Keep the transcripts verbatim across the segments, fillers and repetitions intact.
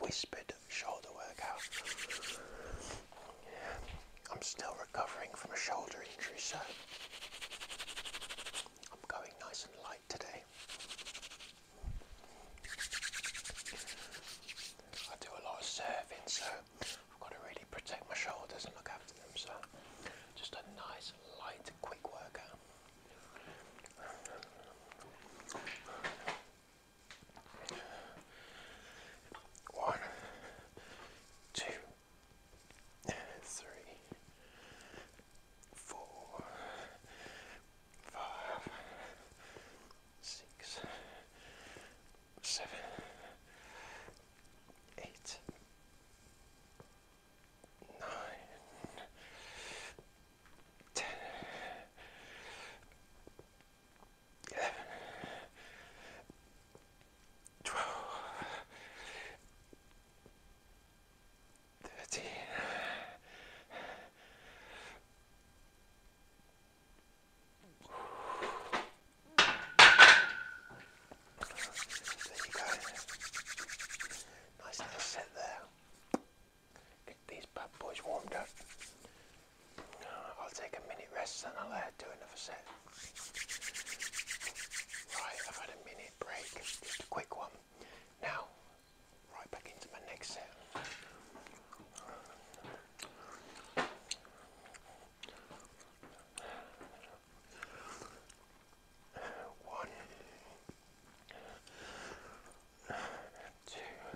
whispered shoulder workout. I'm still recovering from a shoulder injury, so I'm going nice and light today. I do a lot of surfing, so I've got to really protect my shoulders and look after them, so just a nice, light, quick workout. One, two, three, four, five, six, seven, eight, nine, ten, eleven, twelve, thirteen, there you go. Nice little set there. Get these bad boys warmed up. I'll take a minute rest and I'll uh, do another set. Right, I've had a minute break, just a quick one. Now, right back into my next set. One, two,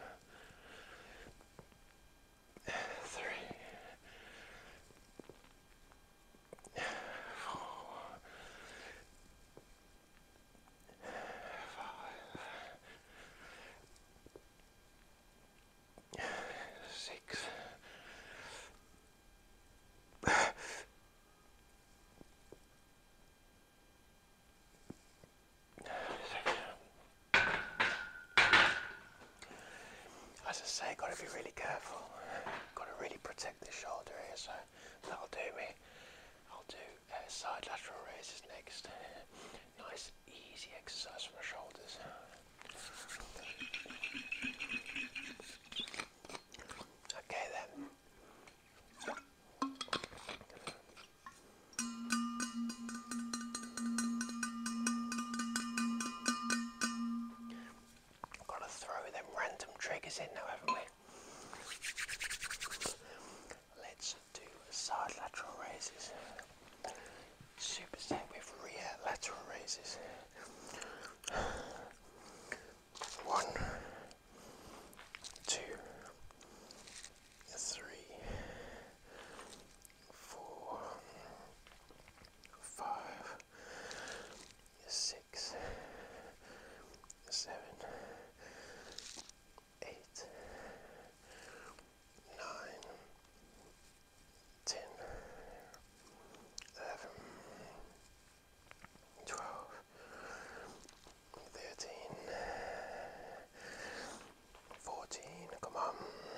three, four, five, six, as I say, got to be really careful. Got to really protect the shoulder here, so that'll do me. I'll do uh, side lateral raises next. Nice, easy exercise for my shoulders. Okay then. Got to throw them random triggers in now, haven't we? Let's do side lateral raises. Superset with rear lateral raises. One, two, three, four, five, six, seven, eight, nine, ten, eleven, twelve, thirteen, fourteen, come on,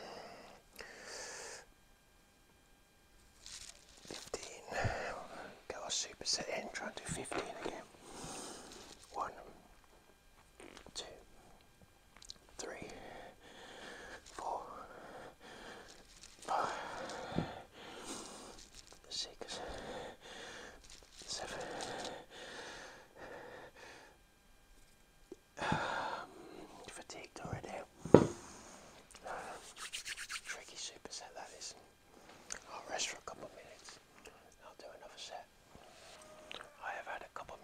fifteen, get our superset in, try and do fifteen again. One, two, three, four, five, six, seven, um, fatigued already. Tricky superset that is. I'll rest for a couple of minutes and I'll do another set. I have had a couple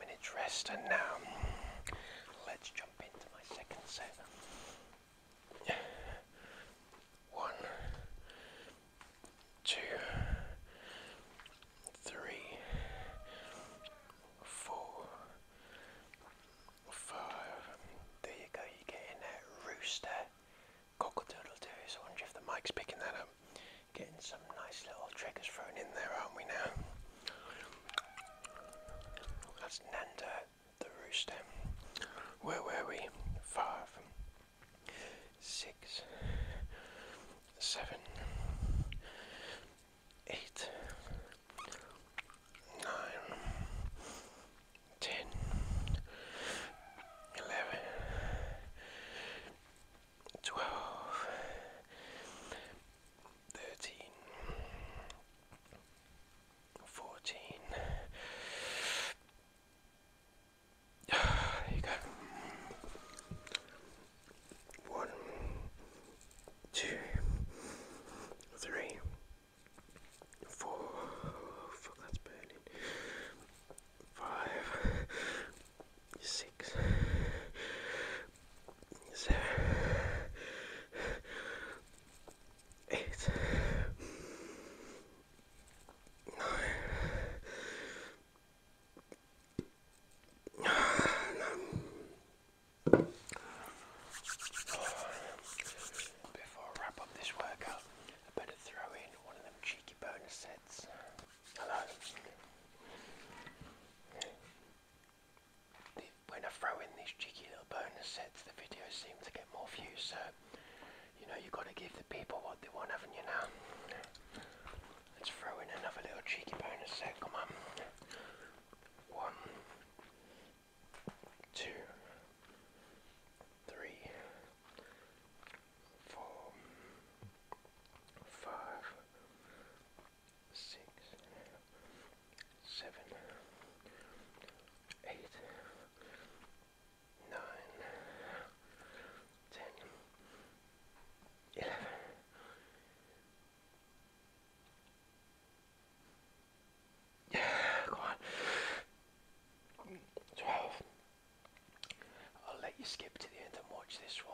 people what they want, haven't you now? Let's throw in another little cheeky bonus set, come on. One, two, three, four, five, six, seven, eight, nine, ten, eleven. Yeah, come on. twelve. I'll let you skip to the end and watch this one.